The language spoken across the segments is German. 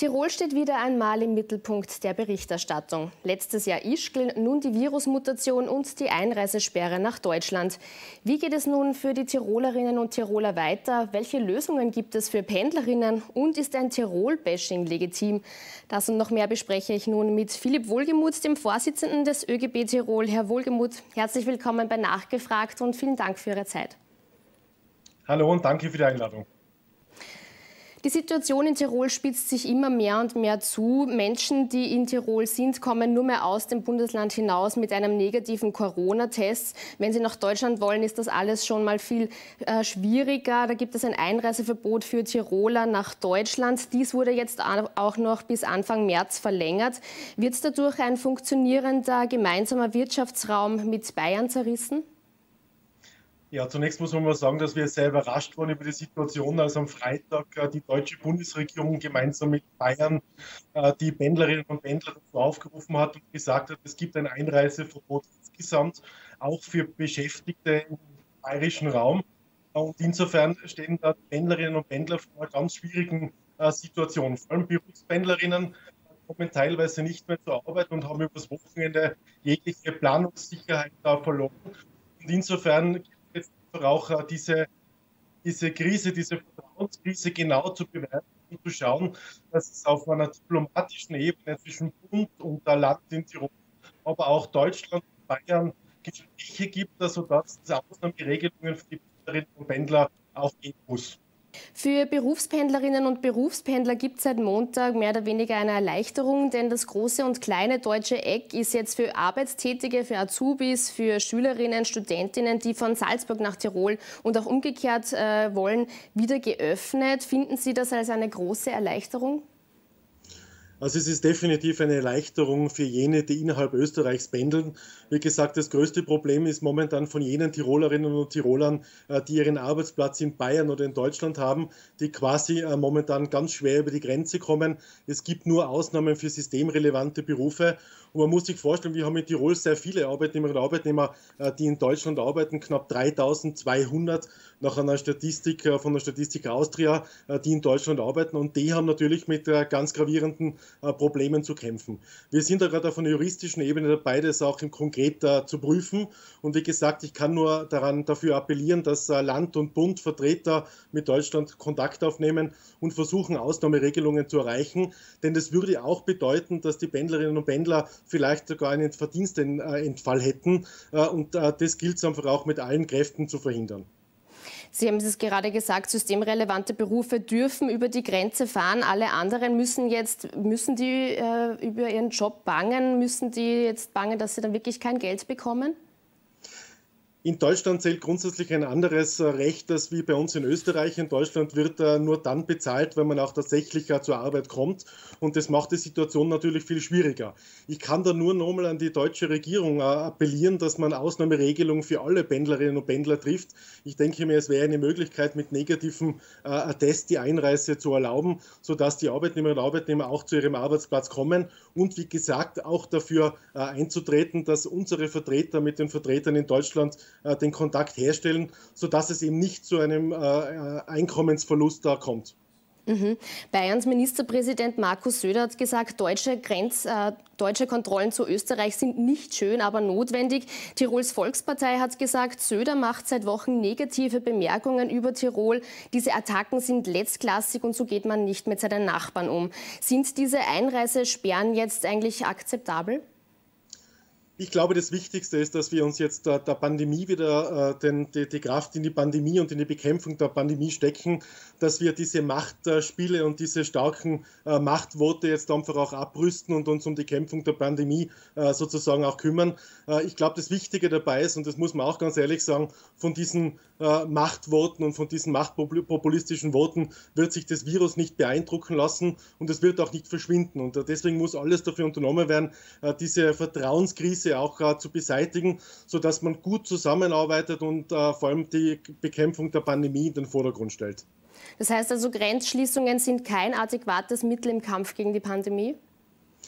Tirol steht wieder einmal im Mittelpunkt der Berichterstattung. Letztes Jahr Ischgl, nun die Virusmutation und die Einreisesperre nach Deutschland. Wie geht es nun für die Tirolerinnen und Tiroler weiter? Welche Lösungen gibt es für Pendlerinnen? Und ist ein Tirol-Bashing legitim? Das und noch mehr bespreche ich nun mit Philipp Wohlgemuth, dem Vorsitzenden des ÖGB Tirol. Herr Wohlgemuth, herzlich willkommen bei Nachgefragt und vielen Dank für Ihre Zeit. Hallo und danke für die Einladung. Die Situation in Tirol spitzt sich immer mehr und mehr zu. Menschen, die in Tirol sind, kommen nur mehr aus dem Bundesland hinaus mit einem negativen Corona-Test. Wenn sie nach Deutschland wollen, ist das alles schon mal viel schwieriger. Da gibt es ein Einreiseverbot für Tiroler nach Deutschland. Dies wurde jetzt auch noch bis Anfang März verlängert. Wird dadurch ein funktionierender gemeinsamer Wirtschaftsraum mit Bayern zerrissen? Ja, zunächst muss man mal sagen, dass wir sehr überrascht waren über die Situation, als am Freitag die deutsche Bundesregierung gemeinsam mit Bayern die Pendlerinnen und Pendler dazu aufgerufen hat und gesagt hat, es gibt ein Einreiseverbot insgesamt, auch für Beschäftigte im bayerischen Raum. Und insofern stehen da Pendlerinnen und Pendler vor einer ganz schwierigen Situation. Vor allem Berufspendlerinnen kommen teilweise nicht mehr zur Arbeit und haben übers Wochenende jegliche Planungssicherheit da verloren. Und insofern jetzt auch diese Krise, diese Vertrauenskrise genau zu bewerten und zu schauen, dass es auf einer diplomatischen Ebene zwischen Bund und der Land in Tirol, aber auch Deutschland und Bayern Gespräche gibt, sodass es Ausnahmeregelungen für die Pendlerinnen und Pendler auch geben muss. Für Berufspendlerinnen und Berufspendler gibt es seit Montag mehr oder weniger eine Erleichterung, denn das große und kleine deutsche Eck ist jetzt für Arbeitstätige, für Azubis, für Schülerinnen, Studentinnen, die von Salzburg nach Tirol und auch umgekehrt wollen, wieder geöffnet. Finden Sie das als eine große Erleichterung? Also es ist definitiv eine Erleichterung für jene, die innerhalb Österreichs pendeln. Wie gesagt, das größte Problem ist momentan von jenen Tirolerinnen und Tirolern, die ihren Arbeitsplatz in Bayern oder in Deutschland haben, die quasi momentan ganz schwer über die Grenze kommen. Es gibt nur Ausnahmen für systemrelevante Berufe. Und man muss sich vorstellen, wir haben in Tirol sehr viele Arbeitnehmerinnen und Arbeitnehmer, die in Deutschland arbeiten, knapp 3.200 nach einer Statistik von der Statistik Austria, die in Deutschland arbeiten. Und die haben natürlich mit ganz gravierenden Problemen zu kämpfen. Wir sind da gerade auf einer juristischen Ebene dabei, das auch konkret zu prüfen. Und wie gesagt, ich kann nur dafür appellieren, dass Land und Bund, Vertreter mit Deutschland Kontakt aufnehmen und versuchen, Ausnahmeregelungen zu erreichen. Denn das würde auch bedeuten, dass die Pendlerinnen und Pendler vielleicht sogar einen Verdienstentfall hätten. Und das gilt es einfach auch mit allen Kräften zu verhindern. Sie haben es gerade gesagt, systemrelevante Berufe dürfen über die Grenze fahren. Alle anderen müssen die über ihren Job bangen? Müssen die jetzt bangen, dass sie dann wirklich kein Geld bekommen? In Deutschland zählt grundsätzlich ein anderes Recht als wie bei uns in Österreich. In Deutschland wird nur dann bezahlt, wenn man auch tatsächlich zur Arbeit kommt. Und das macht die Situation natürlich viel schwieriger. Ich kann da nur nochmal an die deutsche Regierung appellieren, dass man Ausnahmeregelungen für alle Pendlerinnen und Pendler trifft. Ich denke mir, es wäre eine Möglichkeit, mit negativem Test die Einreise zu erlauben, sodass die Arbeitnehmerinnen und Arbeitnehmer auch zu ihrem Arbeitsplatz kommen. Und wie gesagt, auch dafür einzutreten, dass unsere Vertreter mit den Vertretern in Deutschland den Kontakt herstellen, sodass es eben nicht zu einem Einkommensverlust da kommt. Bayerns Ministerpräsident Markus Söder hat gesagt, deutsche Kontrollen zu Österreich sind nicht schön, aber notwendig. Tirols Volkspartei hat gesagt, Söder macht seit Wochen negative Bemerkungen über Tirol. Diese Attacken sind letztklassig und so geht man nicht mit seinen Nachbarn um. Sind diese Einreisesperren jetzt eigentlich akzeptabel? Ich glaube, das Wichtigste ist, dass wir uns jetzt der Pandemie wieder die Kraft in die Pandemie und in die Bekämpfung der Pandemie stecken, dass wir diese Machtspiele und diese starken Machtworte jetzt einfach auch abrüsten und uns um die Kämpfung der Pandemie sozusagen auch kümmern. Ich glaube, das Wichtige dabei ist, und das muss man auch ganz ehrlich sagen, von diesen Machtworten und von diesen machtpopulistischen Worten wird sich das Virus nicht beeindrucken lassen und es wird auch nicht verschwinden. Und deswegen muss alles dafür unternommen werden, diese Vertrauenskrise auch zu beseitigen, sodass man gut zusammenarbeitet und vor allem die Bekämpfung der Pandemie in den Vordergrund stellt. Das heißt also, Grenzschließungen sind kein adäquates Mittel im Kampf gegen die Pandemie?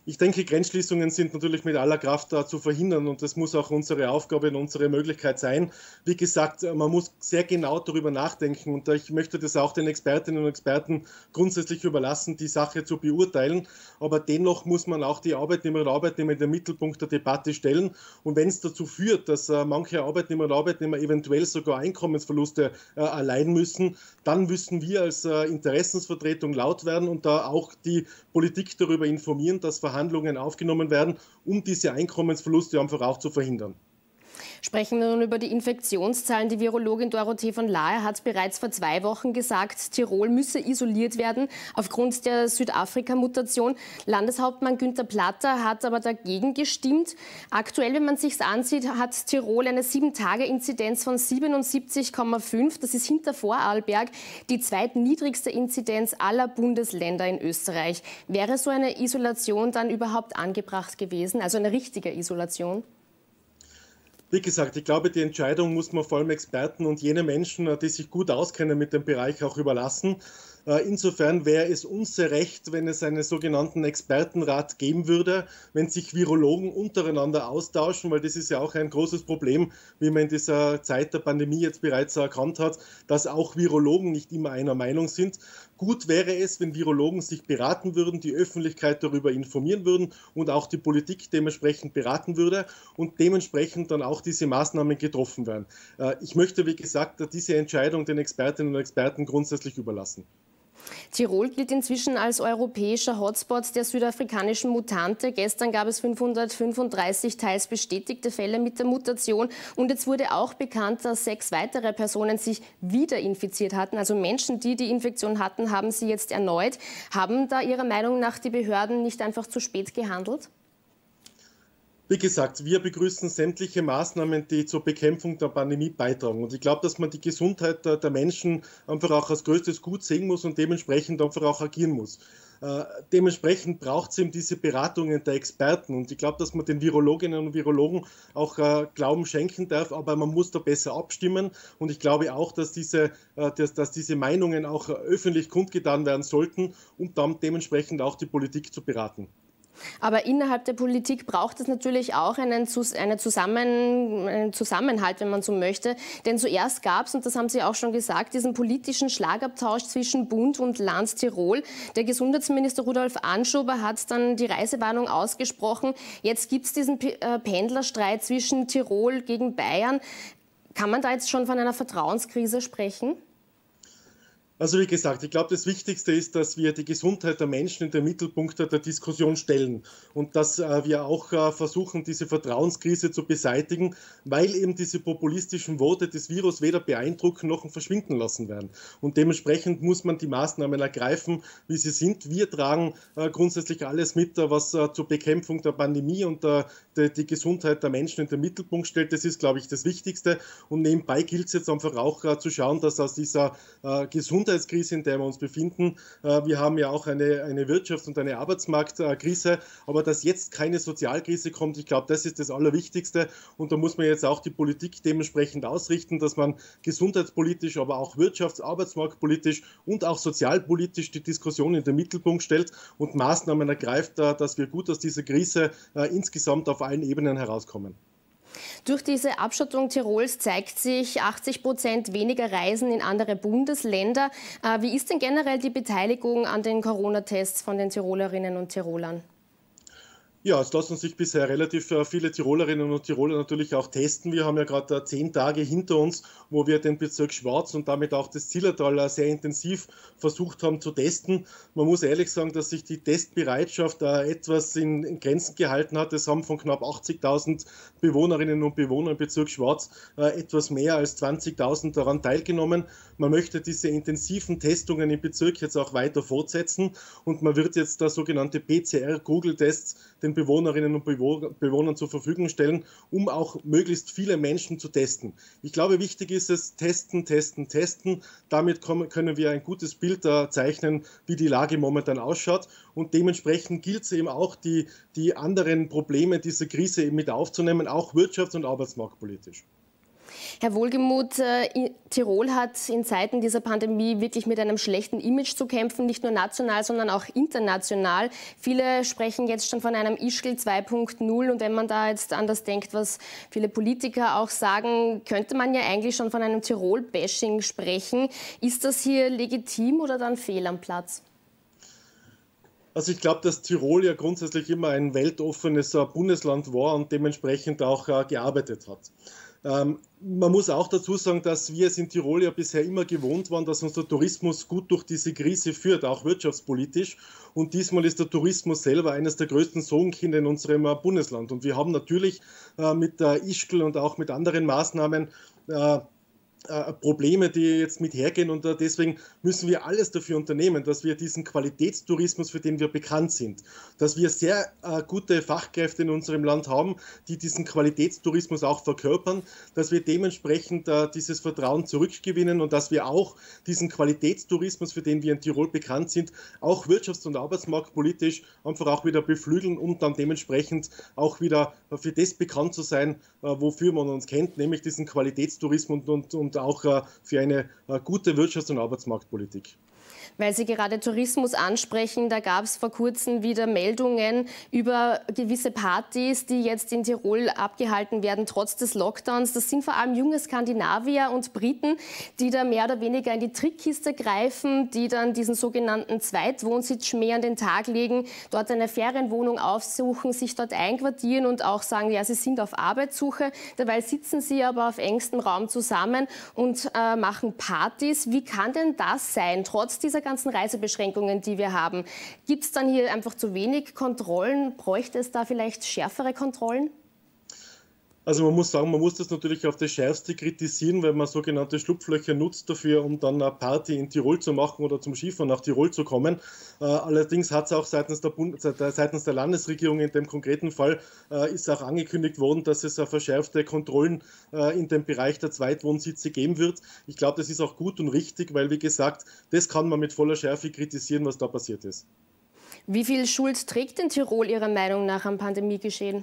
Ich denke, Grenzschließungen sind natürlich mit aller Kraft da zu verhindern und das muss auch unsere Aufgabe und unsere Möglichkeit sein. Wie gesagt, man muss sehr genau darüber nachdenken und ich möchte das auch den Expertinnen und Experten grundsätzlich überlassen, die Sache zu beurteilen. Aber dennoch muss man auch die Arbeitnehmerinnen und Arbeitnehmer in den Mittelpunkt der Debatte stellen. Und wenn es dazu führt, dass manche Arbeitnehmerinnen und Arbeitnehmer eventuell sogar Einkommensverluste erleiden müssen, dann müssen wir als Interessensvertretung laut werden und da auch die Politik darüber informieren, dass Verhandlungen aufgenommen werden, um diese Einkommensverluste einfach auch zu verhindern. Sprechen wir nun über die Infektionszahlen. Die Virologin Dorothee von Laer hat bereits vor 2 Wochen gesagt, Tirol müsse isoliert werden aufgrund der Südafrika-Mutation. Landeshauptmann Günther Platter hat aber dagegen gestimmt. Aktuell, wenn man es sich ansieht, hat Tirol eine 7-Tage-Inzidenz von 77,5. Das ist hinter Vorarlberg die zweitniedrigste Inzidenz aller Bundesländer in Österreich. Wäre so eine Isolation dann überhaupt angebracht gewesen, also eine richtige Isolation? Wie gesagt, ich glaube, die Entscheidung muss man vor allem Experten und jene Menschen, die sich gut auskennen mit dem Bereich, auch überlassen. Insofern wäre es unser Recht, wenn es einen sogenannten Expertenrat geben würde, wenn sich Virologen untereinander austauschen, weil das ist ja auch ein großes Problem, wie man in dieser Zeit der Pandemie jetzt bereits erkannt hat, dass auch Virologen nicht immer einer Meinung sind. Gut wäre es, wenn Virologen sich beraten würden, die Öffentlichkeit darüber informieren würden und auch die Politik dementsprechend beraten würde und dementsprechend dann auch diese Maßnahmen getroffen werden. Ich möchte, wie gesagt, diese Entscheidung den Expertinnen und Experten grundsätzlich überlassen. Tirol gilt inzwischen als europäischer Hotspot der südafrikanischen Mutante. Gestern gab es 535 teils bestätigte Fälle mit der Mutation. Und jetzt wurde auch bekannt, dass 6 weitere Personen sich wieder infiziert hatten. Also Menschen, die die Infektion hatten, haben sie jetzt erneut. Haben da Ihrer Meinung nach die Behörden nicht einfach zu spät gehandelt? Wie gesagt, wir begrüßen sämtliche Maßnahmen, die zur Bekämpfung der Pandemie beitragen. Und ich glaube, dass man die Gesundheit der Menschen einfach auch als größtes Gut sehen muss und dementsprechend einfach auch agieren muss. Dementsprechend braucht es eben diese Beratungen der Experten. Und ich glaube, dass man den Virologinnen und Virologen auch Glauben schenken darf, aber man muss da besser abstimmen. Und ich glaube auch, dass diese Meinungen auch öffentlich kundgetan werden sollten, um dann dementsprechend auch die Politik zu beraten. Aber innerhalb der Politik braucht es natürlich auch einen Zusammenhalt, wenn man so möchte. Denn zuerst gab es, und das haben Sie auch schon gesagt, diesen politischen Schlagabtausch zwischen Bund und Land Tirol. Der Gesundheitsminister Rudolf Anschober hat dann die Reisewarnung ausgesprochen. Jetzt gibt es diesen Pendlerstreit zwischen Tirol gegen Bayern. Kann man da jetzt schon von einer Vertrauenskrise sprechen? Also wie gesagt, ich glaube, das Wichtigste ist, dass wir die Gesundheit der Menschen in den Mittelpunkt der Diskussion stellen und dass wir auch versuchen, diese Vertrauenskrise zu beseitigen, weil eben diese populistischen Worte des Virus weder beeindrucken noch verschwinden lassen werden. Und dementsprechend muss man die Maßnahmen ergreifen, wie sie sind. Wir tragen grundsätzlich alles mit, was zur Bekämpfung der Pandemie und die Gesundheit der Menschen in den Mittelpunkt stellt. Das ist, glaube ich, das Wichtigste. Und nebenbei gilt es jetzt einfach auch zu schauen, dass aus dieser Gesundheitskrise, in der wir uns befinden, wir haben ja auch eine Wirtschafts- und eine Arbeitsmarktkrise, aber dass jetzt keine Sozialkrise kommt, ich glaube, das ist das Allerwichtigste. Und da muss man jetzt auch die Politik dementsprechend ausrichten, dass man gesundheitspolitisch, aber auch wirtschafts-, arbeitsmarktpolitisch und auch sozialpolitisch die Diskussion in den Mittelpunkt stellt und Maßnahmen ergreift, dass wir gut aus dieser Krise insgesamt auf allen Ebenen herauskommen. Durch diese Abschottung Tirols zeigt sich 80% weniger Reisen in andere Bundesländer. Wie ist denn generell die Beteiligung an den Corona-Tests von den Tirolerinnen und Tirolern? Ja, es lassen sich bisher relativ viele Tirolerinnen und Tiroler natürlich auch testen. Wir haben ja gerade 10 Tage hinter uns, wo wir den Bezirk Schwarz und damit auch das Zillertal sehr intensiv versucht haben zu testen. Man muss ehrlich sagen, dass sich die Testbereitschaft etwas in Grenzen gehalten hat. Es haben von knapp 80.000 Bewohnerinnen und Bewohnern im Bezirk Schwarz etwas mehr als 20.000 daran teilgenommen. Man möchte diese intensiven Testungen im Bezirk jetzt auch weiter fortsetzen und man wird jetzt da sogenannte PCR-Google-Tests den Bewohnerinnen und Bewohnern zur Verfügung stellen, um auch möglichst viele Menschen zu testen. Ich glaube, wichtig ist es, testen, testen, testen. Damit können wir ein gutes Bild zeichnen, wie die Lage momentan ausschaut. Und dementsprechend gilt es eben auch, die anderen Probleme dieser Krise eben mit aufzunehmen, auch wirtschafts- und arbeitsmarktpolitisch. Herr Wohlgemuth, Tirol hat in Zeiten dieser Pandemie wirklich mit einem schlechten Image zu kämpfen, nicht nur national, sondern auch international. Viele sprechen jetzt schon von einem Ischgl 2.0 und wenn man da jetzt an das denkt, was viele Politiker auch sagen, könnte man ja eigentlich schon von einem Tirol-Bashing sprechen. Ist das hier legitim oder dann fehl am Platz? Also ich glaube, dass Tirol ja grundsätzlich immer ein weltoffenes Bundesland war und dementsprechend auch gearbeitet hat. Man muss auch dazu sagen, dass wir es in Tirol ja bisher immer gewohnt waren, dass unser Tourismus gut durch diese Krise führt, auch wirtschaftspolitisch. Und diesmal ist der Tourismus selber eines der größten Sorgenkinder in unserem Bundesland. Und wir haben natürlich mit der Ischgl und auch mit anderen Maßnahmen Probleme, die jetzt mit hergehen und deswegen müssen wir alles dafür unternehmen, dass wir diesen Qualitätstourismus, für den wir bekannt sind, dass wir sehr gute Fachkräfte in unserem Land haben, die diesen Qualitätstourismus auch verkörpern, dass wir dementsprechend dieses Vertrauen zurückgewinnen und dass wir auch diesen Qualitätstourismus, für den wir in Tirol bekannt sind, auch wirtschafts- und arbeitsmarktpolitisch einfach auch wieder beflügeln, um dann dementsprechend auch wieder für das bekannt zu sein, wofür man uns kennt, nämlich diesen Qualitätstourismus und auch für eine gute Wirtschafts- und Arbeitsmarktpolitik. Weil Sie gerade Tourismus ansprechen, da gab es vor kurzem wieder Meldungen über gewisse Partys, die jetzt in Tirol abgehalten werden, trotz des Lockdowns. Das sind vor allem junge Skandinavier und Briten, die da mehr oder weniger in die Trickkiste greifen, die dann diesen sogenannten Zweitwohnsitz-Schmäh an den Tag legen, dort eine Ferienwohnung aufsuchen, sich dort einquartieren und auch sagen, ja, sie sind auf Arbeitssuche. Dabei sitzen sie aber auf engstem Raum zusammen und machen Partys. Wie kann denn das sein, trotz dieser ganzen Reisebeschränkungen, die wir haben? Gibt es dann hier einfach zu wenig Kontrollen? Bräuchte es da vielleicht schärfere Kontrollen? Also man muss sagen, man muss das natürlich auf das Schärfste kritisieren, weil man sogenannte Schlupflöcher nutzt dafür, um dann eine Party in Tirol zu machen oder zum Skifahren nach Tirol zu kommen. Allerdings hat es auch seitens der Landesregierung in dem konkreten Fall ist auch angekündigt worden, dass es verschärfte Kontrollen in dem Bereich der Zweitwohnsitze geben wird. Ich glaube, das ist auch gut und richtig, weil, wie gesagt, das kann man mit voller Schärfe kritisieren, was da passiert ist. Wie viel Schuld trägt denn Tirol Ihrer Meinung nach am Pandemiegeschehen?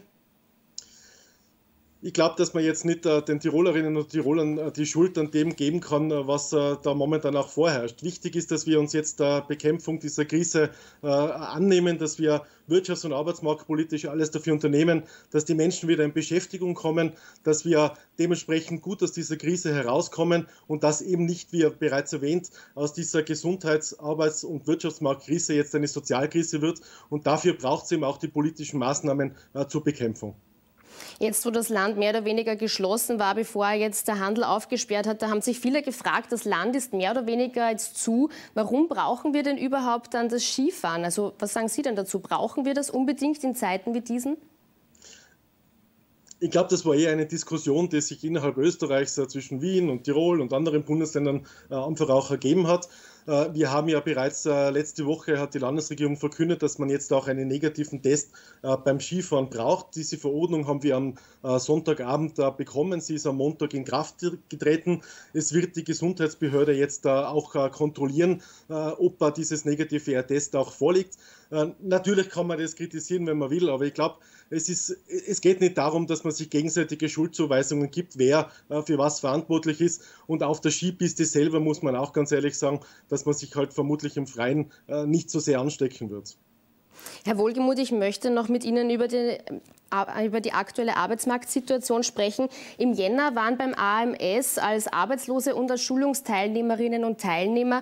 Ich glaube, dass man jetzt nicht den Tirolerinnen und Tirolern die Schuld an dem geben kann, was da momentan auch vorherrscht. Wichtig ist, dass wir uns jetzt der Bekämpfung dieser Krise annehmen, dass wir wirtschafts- und arbeitsmarktpolitisch alles dafür unternehmen, dass die Menschen wieder in Beschäftigung kommen, dass wir dementsprechend gut aus dieser Krise herauskommen und dass eben nicht, wie bereits erwähnt, aus dieser Gesundheits-, Arbeits- und Wirtschaftsmarktkrise jetzt eine Sozialkrise wird. Und dafür braucht es eben auch die politischen Maßnahmen zur Bekämpfung. Jetzt, wo das Land mehr oder weniger geschlossen war, bevor jetzt der Handel aufgesperrt hat, da haben sich viele gefragt, das Land ist mehr oder weniger jetzt zu. Warum brauchen wir denn überhaupt dann das Skifahren? Also was sagen Sie denn dazu? Brauchen wir das unbedingt in Zeiten wie diesen? Ich glaube, das war eher eine Diskussion, die sich innerhalb Österreichs zwischen Wien und Tirol und anderen Bundesländern einfach auch ergeben hat. Wir haben ja bereits letzte Woche hat die Landesregierung verkündet, dass man jetzt auch einen negativen Test beim Skifahren braucht. Diese Verordnung haben wir am Sonntagabend bekommen. Sie ist am Montag in Kraft getreten. Es wird die Gesundheitsbehörde jetzt auch kontrollieren, ob dieses negative Test auch vorliegt. Natürlich kann man das kritisieren, wenn man will, aber ich glaube, es geht nicht darum, dass man sich gegenseitige Schuldzuweisungen gibt, wer für was verantwortlich ist. Und auf der Skipiste selber muss man auch ganz ehrlich sagen, dass man sich halt vermutlich im Freien nicht so sehr anstecken wird. Herr Wohlgemuth, ich möchte noch mit Ihnen über die aktuelle Arbeitsmarktsituation sprechen. Im Jänner waren beim AMS als Arbeitslose und als Schulungsteilnehmerinnen und Teilnehmer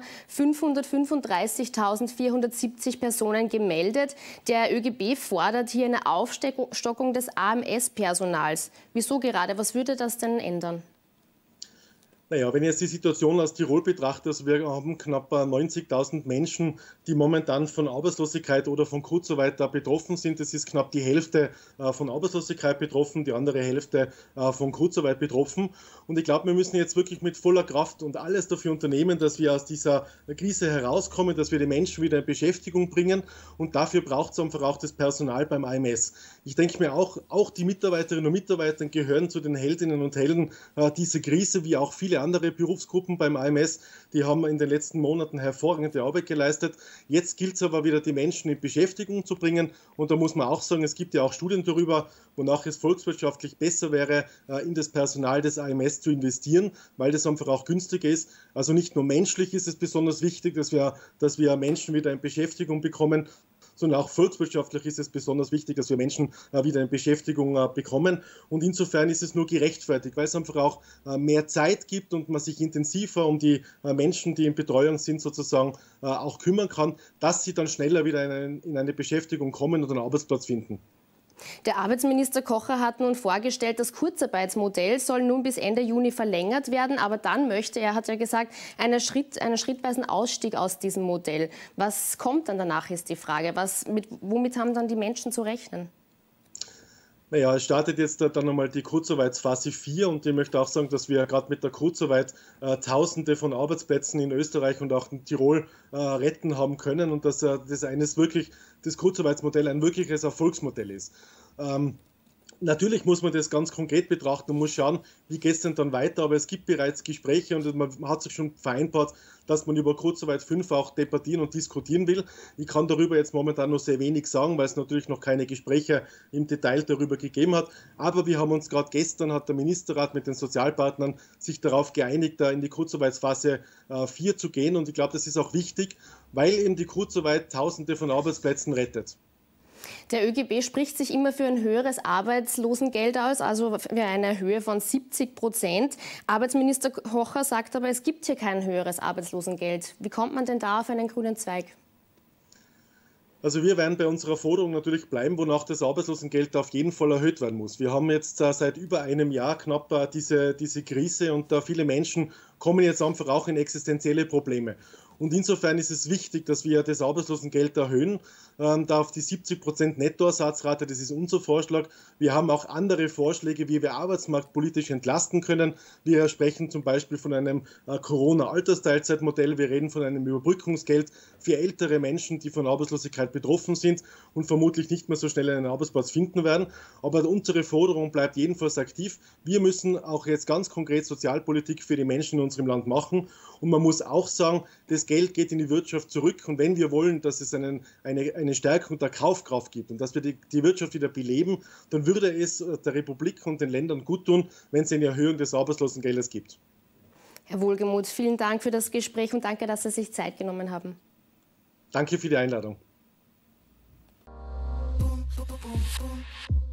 535.470 Personen gemeldet. Der ÖGB fordert hier eine Aufstockung des AMS-Personals. Wieso gerade? Was würde das denn ändern? Naja, wenn ich jetzt die Situation aus Tirol betrachte, also wir haben knapp 90.000 Menschen, die momentan von Arbeitslosigkeit oder von Kurzarbeit betroffen sind. Das ist knapp die Hälfte von Arbeitslosigkeit betroffen, die andere Hälfte von Kurzarbeit betroffen. Und ich glaube, wir müssen jetzt wirklich mit voller Kraft und alles dafür unternehmen, dass wir aus dieser Krise herauskommen, dass wir die Menschen wieder in Beschäftigung bringen. Und dafür braucht es einfach auch das Personal beim AMS. Ich denke mir auch die Mitarbeiterinnen und Mitarbeiter gehören zu den Heldinnen und Helden dieser Krise, wie auch viele viele andere Berufsgruppen beim AMS, die haben in den letzten Monaten hervorragende Arbeit geleistet. Jetzt gilt es aber wieder, die Menschen in Beschäftigung zu bringen. Und da muss man auch sagen, es gibt ja auch Studien darüber, wonach es volkswirtschaftlich besser wäre, in das Personal des AMS zu investieren, weil das einfach auch günstiger ist. Also nicht nur menschlich ist es besonders wichtig, dass wir Menschen wieder in Beschäftigung bekommen, sondern auch volkswirtschaftlich ist es besonders wichtig, dass wir Menschen wieder in Beschäftigung bekommen. Und insofern ist es nur gerechtfertigt, weil es einfach auch mehr Zeit gibt und man sich intensiver um die Menschen, die in Betreuung sind, sozusagen auch kümmern kann, dass sie dann schneller wieder in eine Beschäftigung kommen und einen Arbeitsplatz finden. Der Arbeitsminister Kocher hat nun vorgestellt, das Kurzarbeitsmodell soll nun bis Ende Juni verlängert werden, aber dann möchte er, hat ja gesagt, einen schrittweisen Ausstieg aus diesem Modell. Was kommt dann danach, ist die Frage. Womit haben dann die Menschen zu rechnen? Naja, es startet jetzt dann einmal die Kurzarbeitsphase 4 und ich möchte auch sagen, dass wir gerade mit der Kurzarbeit Tausende von Arbeitsplätzen in Österreich und auch in Tirol retten haben können und dass das Kurzarbeitsmodell ein wirkliches Erfolgsmodell ist. Natürlich muss man das ganz konkret betrachten und muss schauen, wie geht es denn dann weiter. Aber es gibt bereits Gespräche und man hat sich schon vereinbart, dass man über Kurzarbeit 5 auch debattieren und diskutieren will. Ich kann darüber jetzt momentan noch sehr wenig sagen, weil es natürlich noch keine Gespräche im Detail darüber gegeben hat. Aber wir haben uns gerade gestern, hat der Ministerrat mit den Sozialpartnern sich darauf geeinigt, da in die Kurzarbeitsphase 4 zu gehen. Und ich glaube, das ist auch wichtig, weil eben die Kurzarbeit Tausende von Arbeitsplätzen rettet. Der ÖGB spricht sich immer für ein höheres Arbeitslosengeld aus, also für eine Höhe von 70%. Arbeitsminister Kocher sagt aber, es gibt hier kein höheres Arbeitslosengeld. Wie kommt man denn da auf einen grünen Zweig? Also wir werden bei unserer Forderung natürlich bleiben, wonach das Arbeitslosengeld auf jeden Fall erhöht werden muss. Wir haben jetzt seit über einem Jahr knapp diese Krise und viele Menschen kommen jetzt einfach auch in existenzielle Probleme. Und insofern ist es wichtig, dass wir das Arbeitslosengeld erhöhen, da auf die 70% Nettoersatzrate, das ist unser Vorschlag. Wir haben auch andere Vorschläge, wie wir arbeitsmarktpolitisch entlasten können. Wir sprechen zum Beispiel von einem Corona-Altersteilzeitmodell, wir reden von einem Überbrückungsgeld für ältere Menschen, die von Arbeitslosigkeit betroffen sind und vermutlich nicht mehr so schnell einen Arbeitsplatz finden werden. Aber unsere Forderung bleibt jedenfalls aktiv. Wir müssen auch jetzt ganz konkret Sozialpolitik für die Menschen in unserem Land machen. Und man muss auch sagen, das Geld geht in die Wirtschaft zurück. Und wenn wir wollen, dass es eine Stärkung der Kaufkraft gibt und dass wir die Wirtschaft wieder beleben, dann würde es der Republik und den Ländern gut tun, wenn es eine Erhöhung des Arbeitslosengeldes gibt. Herr Wohlgemuth, vielen Dank für das Gespräch und danke, dass Sie sich Zeit genommen haben. Danke für die Einladung.